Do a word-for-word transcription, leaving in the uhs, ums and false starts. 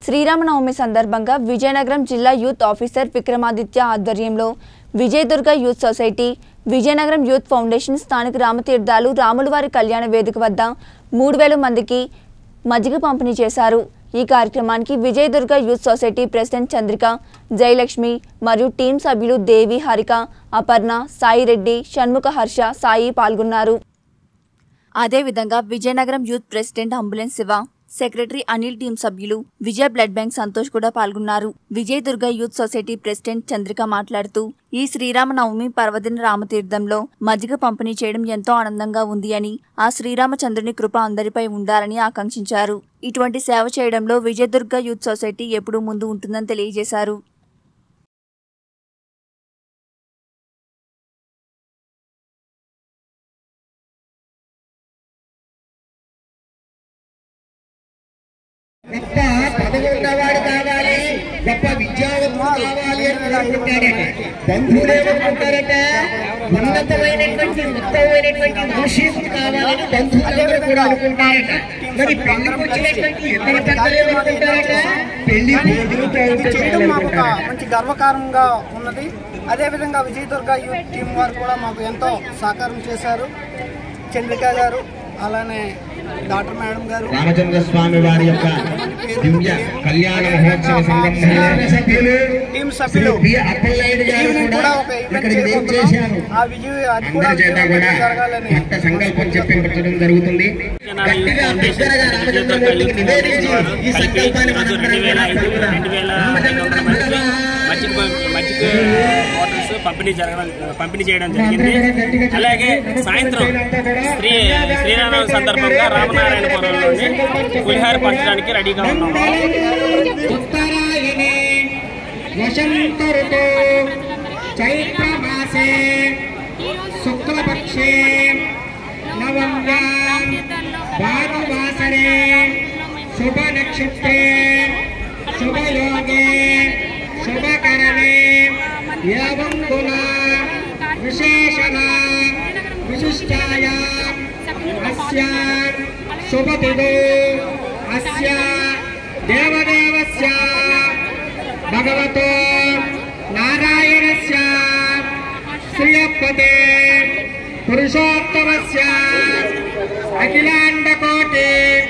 శ్రీరామనవమి సందర్భంగా విజయనగరం జిల్లా youth officer Vikramaditya ఆధ్వర్యంలో Vijayadurga youth society, Vizianagaram youth foundation స్థానిక రామతీర్థాలు రాములవారి కళ్యాణ వేదిక వద్ద మూడు వేల మందికి మజ్జిగ పంపిణీ చేశారు। ఈ కార్యక్రమానికి Vijayadurga youth society president Chandrika, Jayalakshmi మరియు టీం సభ్యులు దేవి, హరిక, అపర్ణ, సాయి రెడ్డి, షణ్ముఖ, హర్ష, సాయి పాల్గొన్నారు। అదే విధంగా Vizianagaram youth president ambulance Siva, secretary Anil team సభ్యులు, విజయ బ్లడ్ బ్యాంక్ సంతోష్ కూడా పాల్గొన్నారు। Vijayadurga youth society president Chandrika మాట్లాడుతూ ఈ శ్రీరామనవమి పర్వదిన రామతీర్థంలో మజ్జిగ పంపిణీ చేయడం ఎంతో ఆనందంగా ఉంది అని, ఆ శ్రీరామచంద్రుని కృప అందరిపై ఉండాలని ఆకాంక్షించారు। ఇటువంటి సేవ చేయడంలో విజయదుర్గ యూత్ సొసైటీ ఎప్పుడూ ముందు ఉంటుందని తెలియజేశారు। గొప్ప పదవి ఉన్నవాడు కావాలి, గొప్ప విద్యావంతుడు కావాలి అని అనుకుంటాడట। బంధువులు ఏమనుకుంటారట, ఉన్నతమైనటువంటి ఉత్తమమైనటువంటి మనుషులు కావాలని బంధువులు కూడా అనుకుంటారట। మరి పెళ్లికి వచ్చినటువంటి ఇతర పెద్దలు ఏమనుకుంటారట, పెళ్లి చేయడం మాకు ఒక మంచి గర్వకారణంగా ఉన్నది। అదేవిధంగా విజయదుర్గ యూత్ టీం వారు కూడా మాకు ఎంతో సహకారం చేశారు। చంద్రిక గారు, అలానే డాక్టర్ మేడం గారు, రామచంద్ర స్వామి వారి యొక్క దివ్య కళ్యాణ మహోత్సవ సందర్భంగా సభ్యులు, టీం సభ్యులు కూడా ఒక ఈవెంట్ చేయబోతున్నాం। ఆ విజయ అది కూడా జరగాలని సంకల్పం చెప్పించడం జరుగుతుంది। మజ్జిగ బాటిల్స్ పంపిణీ జరగడం పంపిణీ చేయడం జరిగింది। అలాగే సాయంత్రం శ్రీ శ్రీరామనవమి సందర్భంగా రామనారాయణపురంలోని పులిహార పంచడానికి రెడీగా ఉన్నాము। చైత్రమాసే శుక్లపక్షే నవమ్యాం భానువాసరే శుభ నక్షత్రే శుభయోగే శుభకరణే ఏవం గుణ విశేషణ విశిష్టాయాం అస్యాం శుభతిథౌ అస్య దేవదేవస్య భగవతో నారాయణస్య శ్రీయపదే పురుషోత్తమస్య అఖిలాండకోటి